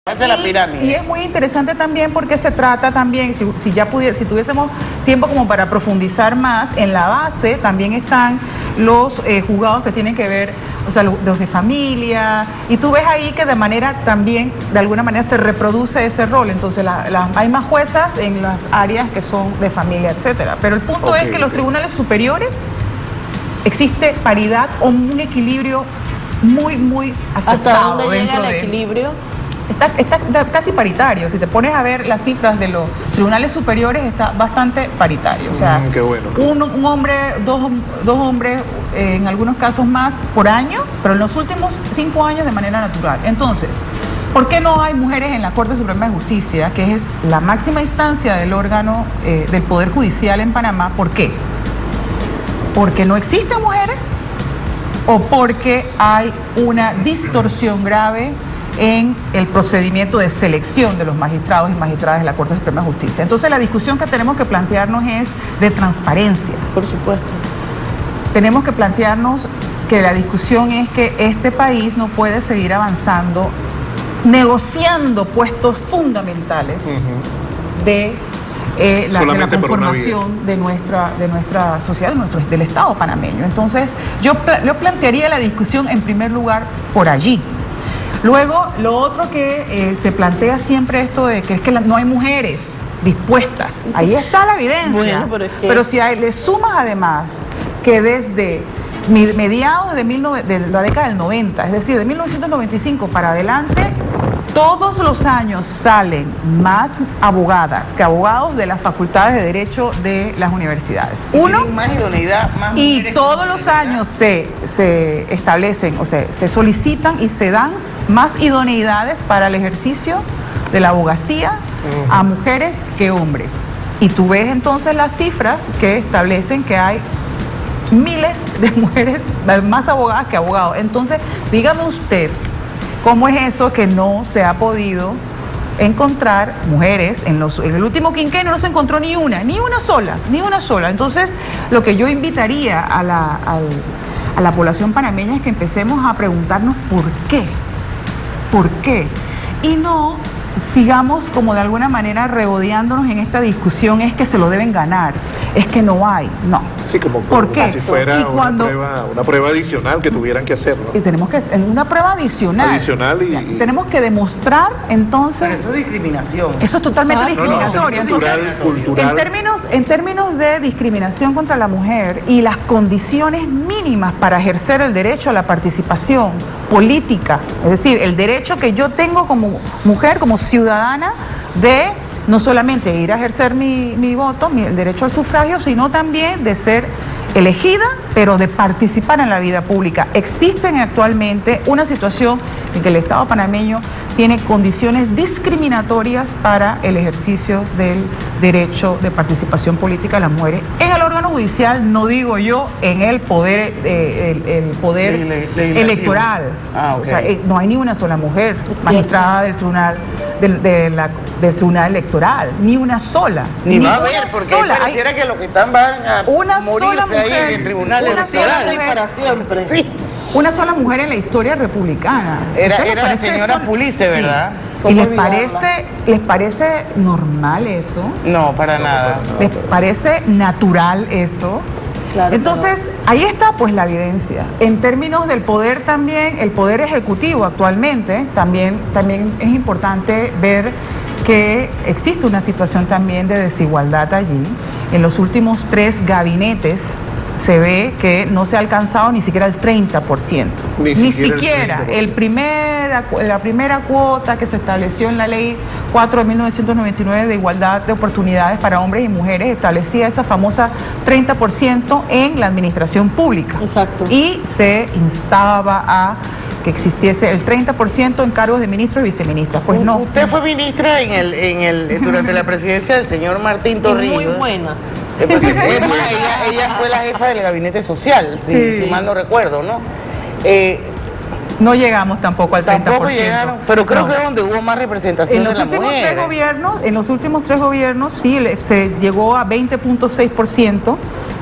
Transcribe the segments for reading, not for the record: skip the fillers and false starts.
Esa es la pirámide. Y es muy interesante también porque se trata también, si tuviésemos tiempo como para profundizar más, en la base también están los juzgados que tienen que ver, o sea, los de familia, y tú ves ahí que de alguna manera se reproduce ese rol. Entonces hay más juezas en las áreas que son de familia, etcétera. Pero el punto es que los tribunales superiores existe paridad o un equilibrio muy aceptado. ¿Hasta dónde llega el equilibrio? Está casi paritario. Si te pones a ver las cifras de los tribunales superiores, está bastante paritario. O sea, qué bueno. un hombre, dos hombres, en algunos casos más por año, pero en los últimos 5 años de manera natural. Entonces, ¿por qué no hay mujeres en la Corte Suprema de Justicia, que es la máxima instancia del órgano del Poder Judicial en Panamá? ¿Por qué? ¿Porque no existen mujeres o porque hay una distorsión grave en el procedimiento de selección de los magistrados y magistradas de la Corte Suprema de Justicia? Entonces la discusión que tenemos que plantearnos es de transparencia. Por supuesto. Tenemos que plantearnos que la discusión es que este país no puede seguir avanzando negociando puestos fundamentales de la conformación de nuestra sociedad, del Estado panameño. Entonces yo plantearía la discusión en primer lugar por allí. Luego, lo otro que se plantea siempre esto de que es que no hay mujeres dispuestas. Ahí está la evidencia. Bueno, pero si le sumas además que desde mediados de la década del 90, es decir, de 1995 para adelante, todos los años salen más abogadas que abogados de las facultades de Derecho de las universidades. Más idoneidad, más y todos los años se establecen, o sea, se solicitan y se dan más idoneidades para el ejercicio de la abogacía a mujeres que hombres. Y tú ves entonces las cifras que establecen que hay miles de mujeres más abogadas que abogados. Entonces, dígame usted, ¿cómo es eso que no se ha podido encontrar mujeres? En el último quinquenio no se encontró ni una sola. Entonces, lo que yo invitaría a la población panameña es que empecemos a preguntarnos ¿por qué? Y no sigamos como de alguna manera regodeándonos en esta discusión, es que se lo deben ganar, es que no hay, no. Sí, como ¿Por qué? si fuera una prueba adicional que tuvieran que hacer, ¿no? Y tenemos que una prueba adicional. Tenemos que demostrar entonces. Pero eso es discriminación. Eso es totalmente discriminatorio. Cultural. En términos de discriminación contra la mujer y las condiciones mínimas para ejercer el derecho a la participación política, es decir, el derecho que yo tengo como mujer, como ciudadana, de no solamente ir a ejercer mi voto, el derecho al sufragio, sino también de ser elegida, pero de participar en la vida pública. Existen actualmente una situación en que el Estado panameño tiene condiciones discriminatorias para el ejercicio del derecho de participación política de las mujeres en el órgano judicial, no digo yo, en el poder electoral. Okay. O sea, no hay ni una sola mujer magistrada del tribunal del tribunal electoral, ni una sola. Ni va a haber, porque pareciera que los que van a morirse ahí en el tribunal electoral. Para siempre. Sí. Una sola mujer en la historia republicana. Era la señora Pulice, ¿verdad? Sí. ¿Y les parece normal eso? No, para nada. ¿Les parece natural eso? Claro. Entonces, ahí está pues la evidencia. En términos del poder también, el poder ejecutivo actualmente, también es importante ver que existe una situación también de desigualdad allí. En los últimos 3 gabinetes se ve que no se ha alcanzado ni siquiera el 30%. Ni siquiera. La primera cuota que se estableció en la Ley 4 de 1999 de igualdad de oportunidades para hombres y mujeres establecía esa famosa 30% en la administración pública. Exacto. Y se instaba a que existiese el 30% en cargos de ministros y viceministras. Pues no. Usted fue ministra durante la presidencia del señor Martín Torrijos. Muy buena. Pues, ella fue la jefa del gabinete social, si mal no recuerdo, ¿no? No llegamos tampoco al 30%. Tampoco llegaron, pero creo que es donde hubo más representación de la mujer. En los últimos 3 gobiernos, sí, se llegó a 20.6%,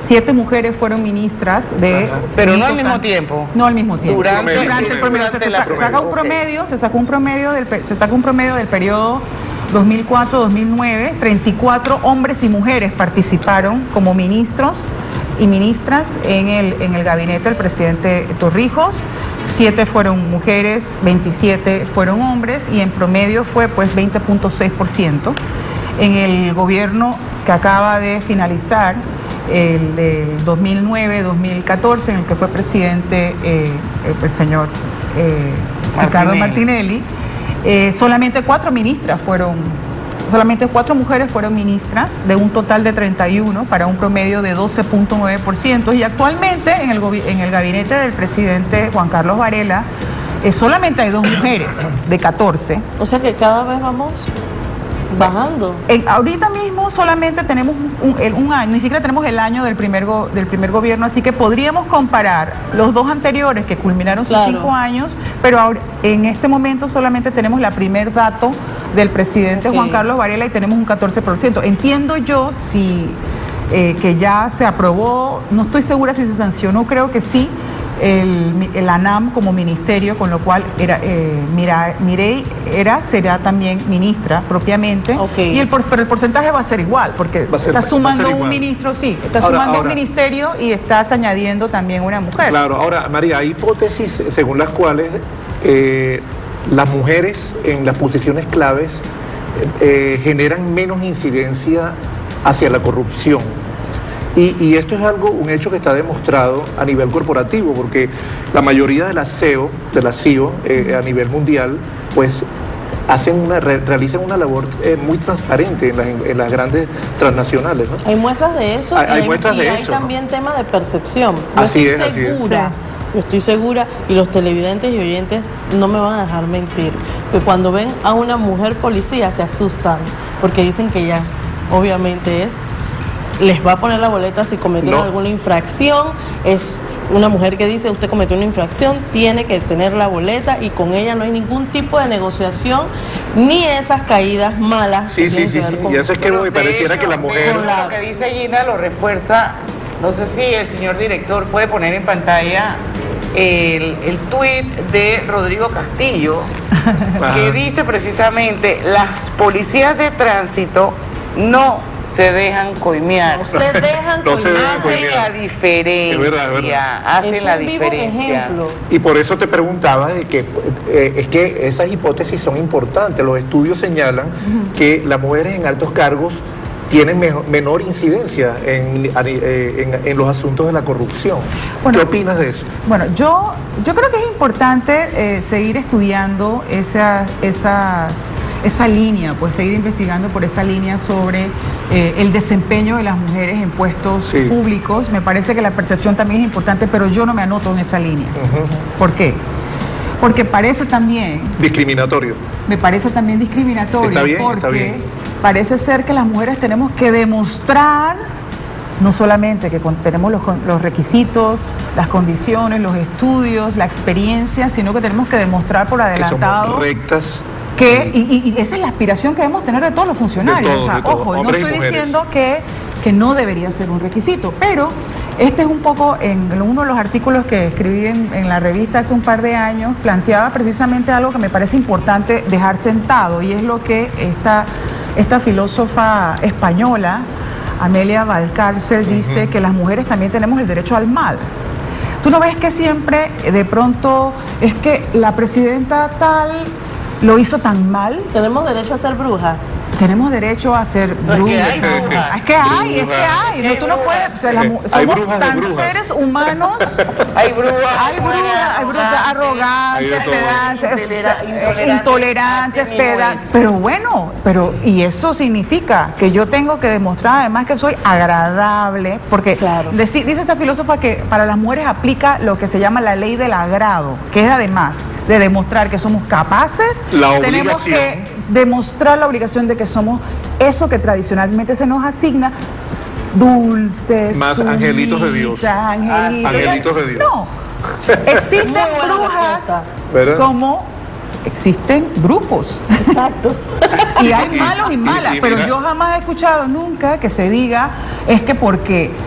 7 mujeres fueron ministras de... Pero no al mismo tiempo. No al mismo tiempo. Durante el promedio. Se saca un promedio del periodo 2004-2009. 34 hombres y mujeres participaron como ministros y ministras en el gabinete del presidente Torrijos. 7 fueron mujeres, 27 fueron hombres y en promedio fue pues 20.6%. En el gobierno que acaba de finalizar, el del 2009-2014, en el que fue presidente el señor Ricardo Martinelli, solamente 4 mujeres fueron ministras, de un total de 31 para un promedio de 12.9%, y actualmente en el gabinete del presidente Juan Carlos Varela solamente hay 2 mujeres de 14. O sea que cada vez vamos bajando. Ahorita mismo solamente tenemos un año, ni siquiera tenemos el año del primer gobierno, así que podríamos comparar los 2 anteriores que culminaron sus 5 años, pero ahora, en este momento solamente tenemos el primer dato del presidente Juan Carlos Varela y tenemos un 14%. Entiendo yo que ya se aprobó, no estoy segura si se sancionó, creo que sí, el ANAM como ministerio, con lo cual Mireille será también ministra propiamente, pero el porcentaje va a ser igual, porque está sumando un ministro, sumando un ministerio y estás añadiendo también una mujer. Claro, ahora María, hay hipótesis según las cuales las mujeres en las posiciones claves generan menos incidencia hacia la corrupción. Y esto es un hecho que está demostrado a nivel corporativo, porque la mayoría de las CEO a nivel mundial, pues realizan una labor muy transparente en las grandes transnacionales, ¿no? Hay muestras de eso, hay muestras de eso, hay también temas de percepción. Yo estoy segura, y los televidentes y oyentes no me van a dejar mentir, que cuando ven a una mujer policía se asustan, porque dicen que ya, obviamente les va a poner la boleta si cometieron alguna infracción. Es una mujer que dice, usted cometió una infracción, tiene que tener la boleta, y con ella no hay ningún tipo de negociación, ni esas caídas malas. Sí, y eso es que me pareciera que la mujer... Lo que dice Gina lo refuerza. No sé si el señor director puede poner en pantalla el tuit de Rodrigo Castillo, que dice precisamente: las policías de tránsito no se dejan coimear. No se dejan coimear. Hacen la diferencia. Es verdad. Hacen la diferencia. Ejemplo. Y por eso te preguntaba de que es que esas hipótesis son importantes. Los estudios señalan que las mujeres en altos cargos tienen menor incidencia en los asuntos de la corrupción. Bueno, ¿qué opinas de eso? Bueno, yo creo que es importante seguir estudiando esa línea, pues seguir investigando por esa línea sobre el desempeño de las mujeres en puestos públicos. Me parece que la percepción también es importante, pero yo no me anoto en esa línea. ¿Por qué? Porque parece también... discriminatorio. Me parece también discriminatorio. Está bien, porque está bien. Parece ser que las mujeres tenemos que demostrar, no solamente que tenemos los requisitos, las condiciones, los estudios, la experiencia, sino que tenemos que demostrar por adelantado... que somos rectas. Y esa es la aspiración que debemos tener de todos los funcionarios. Ojo, no estoy diciendo que no debería ser un requisito, pero este es un poco, en uno de los artículos que escribí en la revista hace un par de años, planteaba precisamente algo que me parece importante dejar sentado, y es lo que esta filósofa española, Amelia Valcárcel, dice, que las mujeres también tenemos el derecho al mal. ¿Tú no ves que siempre, de pronto, es que la presidenta tal lo hizo tan mal? ¿Tenemos derecho a ser brujas? Tenemos derecho a ser brujas. Es que hay. No, tú no puedes. O sea, somos tan seres humanos. Hay brujas, arrogantes, pedantes, intolerantes, pedantes. Pero bueno, y eso significa que yo tengo que demostrar además que soy agradable, porque dice esta filósofa que para las mujeres aplica lo que se llama la ley del agrado, que es además de demostrar que somos capaces, tenemos que demostrar la obligación de que somos eso que tradicionalmente se nos asigna, dulces, más sumisas, angelitos de Dios. Angelitos de Dios. No, existen brujas, ¿verdad? Como existen brujos. Exacto. Y hay malos y malas, pero yo jamás he escuchado nunca que se diga es que porque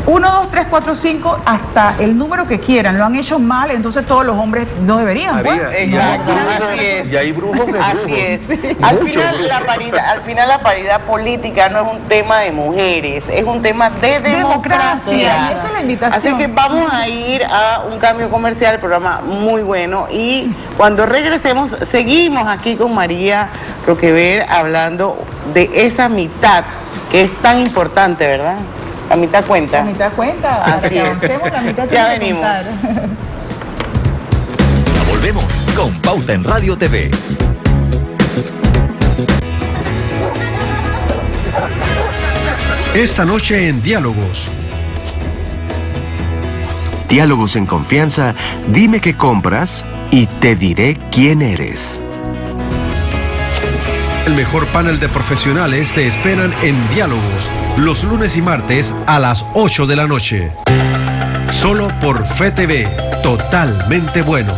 1, 2, 3, 4, 5, hasta el número que quieran, lo han hecho mal, entonces todos los hombres no deberían. María, pues. Exacto, brujos, así es. y hay brujos de Así brujos. es. Muchos Al final la paridad política no es un tema de mujeres, es un tema de democracia. Y esa es la invitación. Así que vamos a ir a un cambio comercial, programa muy bueno, y cuando regresemos seguimos aquí con María Roquever hablando de esa mitad que es tan importante, ¿verdad? La mitad cuenta. La mitad cuenta, para Así que es. avancemos, la mitad Ya tiene que venimos. contar. Ya volvemos con Pauta en Radio TV. Esta noche en Diálogos. Diálogos en confianza, dime qué compras y te diré quién eres. El mejor panel de profesionales te esperan en Diálogos, los lunes y martes a las 8 de la noche. Solo por FETV, totalmente bueno.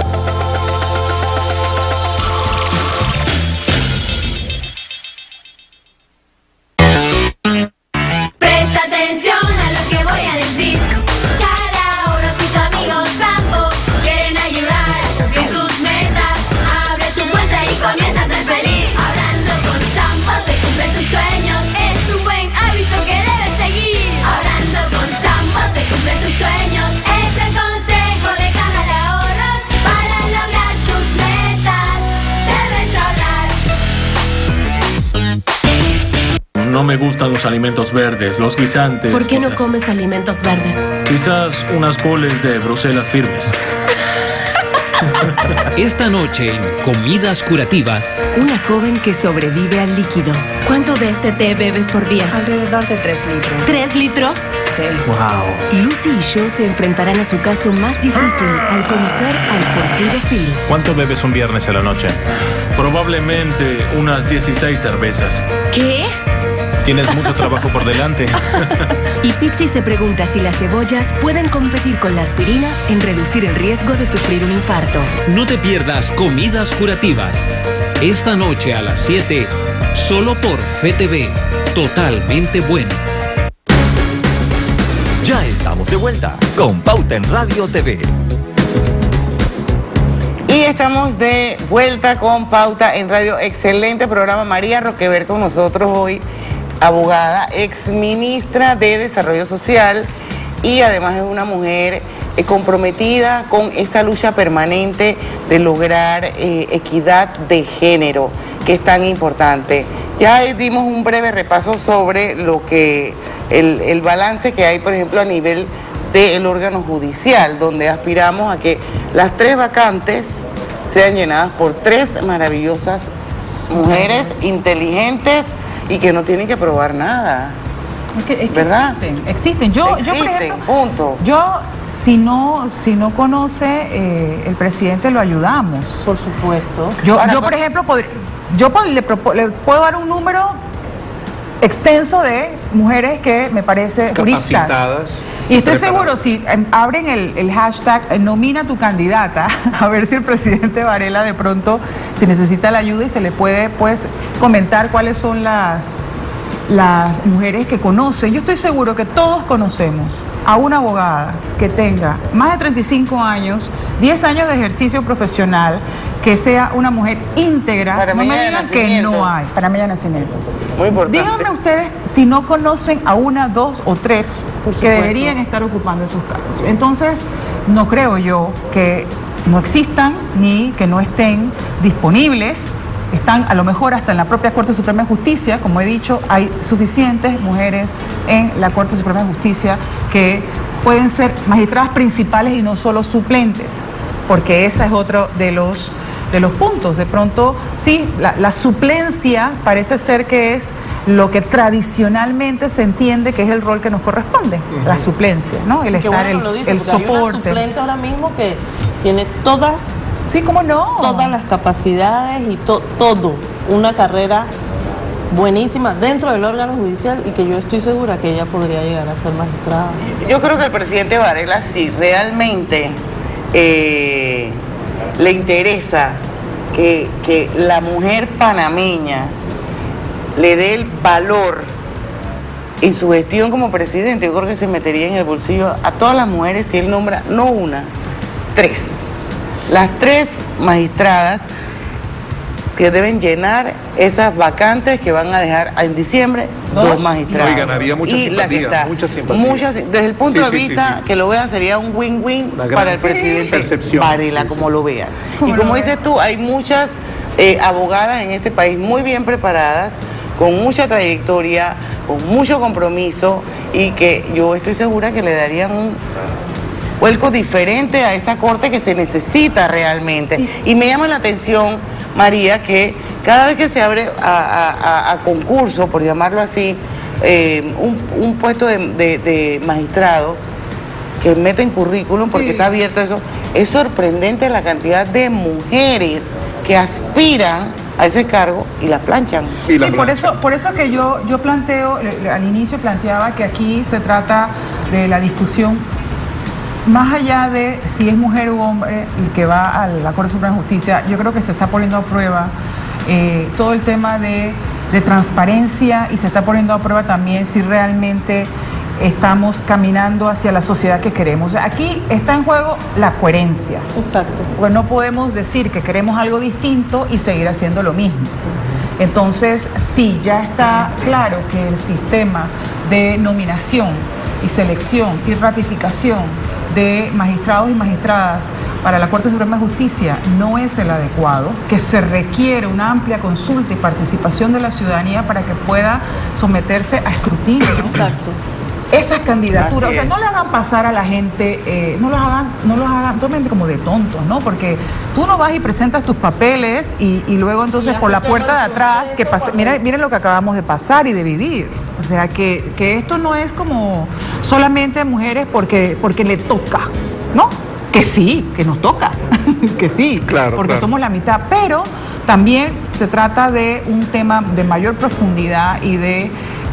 Presta atención a lo que voy a decir. Calaboros y tu amigo Sambo quieren ayudar a cumplir tus metas. Abre tu cuenta y comienza a ser feliz. Hablando con Sambo se cumplen tus sueños. Es un buen hábito que debes seguir. Hablando con Sambo se cumplen tus sueños. Es el consejo de Caja de Ahorros para lograr tus metas. Debes hablar. No me gustan los alimentos verdes, los guisantes. ¿Por qué no quizás. comes alimentos verdes? Quizás unas coles de Bruselas firmes. Esta noche en Comidas Curativas. Una joven que sobrevive al líquido. ¿Cuánto de este té bebes por día? Alrededor de 3 litros. ¿3 litros? Sí. Wow. Lucy y yo se enfrentarán a su caso más difícil al conocer al forzudo Phil. ¿Cuánto bebes un viernes a la noche? Probablemente unas 16 cervezas. ¿Qué? Tienes mucho trabajo por delante. Y Pixie se pregunta si las cebollas pueden competir con la aspirina en reducir el riesgo de sufrir un infarto. No te pierdas Comidas Curativas. Esta noche a las 7, solo por FETV, totalmente bueno. Ya estamos de vuelta con Pauta en Radio TV. Y estamos de vuelta con Pauta en Radio. Excelente programa. María Roquever con nosotros hoy, abogada, exministra de Desarrollo Social, y además es una mujer comprometida con esa lucha permanente de lograr equidad de género, que es tan importante. Ya dimos un breve repaso sobre lo que el balance que hay, por ejemplo, a nivel del órgano judicial, donde aspiramos a que las 3 vacantes sean llenadas por 3 maravillosas mujeres inteligentes y que no tienen que probar nada. Es que ¿verdad? Existen. Yo, por ejemplo, punto. Si no conoce el presidente, lo ayudamos. Por supuesto. Yo por ejemplo, le puedo dar un número extenso de mujeres que me parece juristas. Capacitadas. Y estoy seguro, si abren el hashtag nomina tu candidata, a ver si el presidente Varela de pronto, si necesita la ayuda, y se le puede pues comentar cuáles son las mujeres que conoce. Yo estoy seguro que todos conocemos a una abogada que tenga más de 35 años, 10 años de ejercicio profesional, que sea una mujer íntegra. Para no Mella me de digan que Nacimiento. no hay. Para Mella de Nacimiento. Muy importante. Díganme ustedes si no conocen a 1, 2 o 3 Por que supuesto. deberían estar ocupando esos cargos. Entonces, no creo yo que no existan ni que no estén disponibles. Están a lo mejor hasta en la propia Corte Suprema de Justicia. Como he dicho, hay suficientes mujeres en la Corte Suprema de Justicia que pueden ser magistradas principales y no solo suplentes, porque ese es otro de los puntos. De pronto, sí, la suplencia parece ser que es lo que tradicionalmente se entiende que es el rol que nos corresponde, la suplencia, ¿no? El Que estar, bueno lo dice, el porque hay una soporte. suplente ahora mismo que tiene todas Sí, ¿cómo no? todas las capacidades y todo, una carrera buenísima dentro del órgano judicial, y que yo estoy segura que ella podría llegar a ser magistrada. Yo creo que el presidente Varela, si realmente le interesa que la mujer panameña le dé el valor en su gestión como presidente, yo creo que se metería en el bolsillo a todas las mujeres si él nombra no una, 3. Las 3 magistradas que deben llenar esas vacantes que van a dejar en diciembre 2 magistrados. No, y ganaría mucha simpatía, desde el punto de vista que lo vean, sería un win-win para el presidente Varela, como lo veas. Y como dices tú, hay muchas abogadas en este país muy bien preparadas, con mucha trayectoria, con mucho compromiso, y que yo estoy segura que le darían un vuelco diferente a esa corte que se necesita realmente. Y me llama la atención, María, que cada vez que se abre a concurso, por llamarlo así, un puesto de magistrado, que meten currículum, porque está abierto eso, es sorprendente la cantidad de mujeres que aspiran a ese cargo y las planchan. Por eso que yo planteo, al inicio planteaba que aquí se trata de la discusión más allá de si es mujer u hombre el que va a la Corte Suprema de Justicia. Yo creo que se está poniendo a prueba todo el tema de transparencia, y se está poniendo a prueba también si realmente estamos caminando hacia la sociedad que queremos. Aquí está en juego la coherencia. Exacto. Pues no podemos decir que queremos algo distinto y seguir haciendo lo mismo. Entonces, sí, ya está claro que el sistema de nominación y selección y ratificación de magistrados y magistradas para la Corte Suprema de Justicia no es el adecuado, que se requiere una amplia consulta y participación de la ciudadanía para que pueda someterse a escrutinio. Exacto. Esas candidaturas, o sea, no le hagan pasar a la gente, no los hagan totalmente como de tontos, ¿no? Porque tú no vas y presentas tus papeles y luego entonces por la puerta de atrás, que pasa, miren lo que acabamos de pasar y de vivir. O sea, que esto no es como solamente mujeres porque le toca, ¿no? Que sí, que nos toca, que sí, claro, porque somos la mitad, pero también se trata de un tema de mayor profundidad y de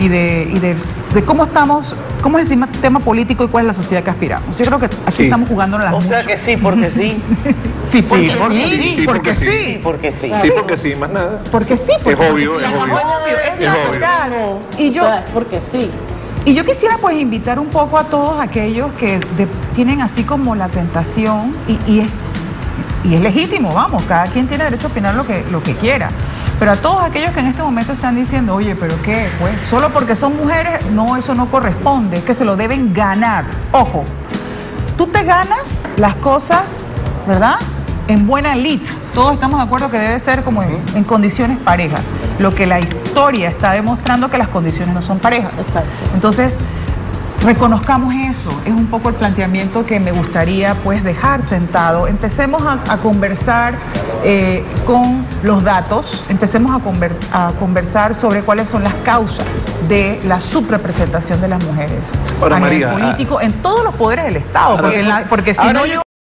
cómo estamos, cómo es el sistema político y cuál es la sociedad que aspiramos. Yo creo que aquí estamos jugando las sea que sí, porque sí. Sí, porque sí. Porque sí. Sí, porque sí, más nada. Porque sí, porque es obvio, es obvio. Es obvio. Y yo, porque sí. Y yo quisiera pues invitar un poco a todos aquellos que tienen así como la tentación, y es legítimo, vamos, cada quien tiene derecho a opinar lo que quiera. Pero a todos aquellos que en este momento están diciendo, oye, ¿pero qué? Pues solo porque son mujeres, no, eso no corresponde, es que se lo deben ganar. Ojo, tú te ganas las cosas, ¿verdad?, en buena lid. Todos estamos de acuerdo que debe ser como en condiciones parejas. Lo que la historia está demostrando que las condiciones no son parejas. Exacto. Entonces, reconozcamos eso. Es un poco el planteamiento que me gustaría pues dejar sentado. Empecemos a conversar con los datos, empecemos a conversar sobre cuáles son las causas de la subrepresentación de las mujeres ahora, a nivel María, político en todos los poderes del Estado, porque si no yo